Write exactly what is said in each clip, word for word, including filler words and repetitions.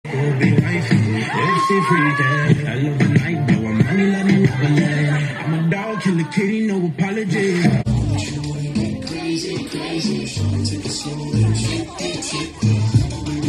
Oh, be wifey, if she freaking. I love the night, though I'm money like me Neverland. I'm a dog, kill a kitty, no apology. Crazy, crazy, take it slow, then shake it, shake it.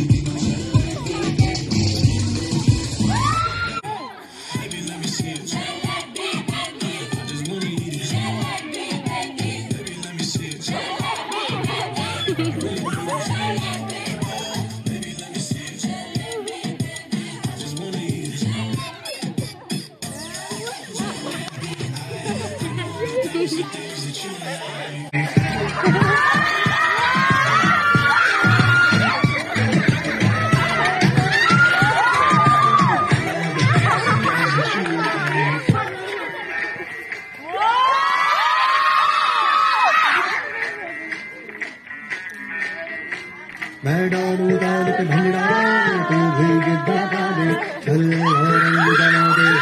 मैं डालू डाल के भंडारा तू भी गिद्दा डाले चल और बना दे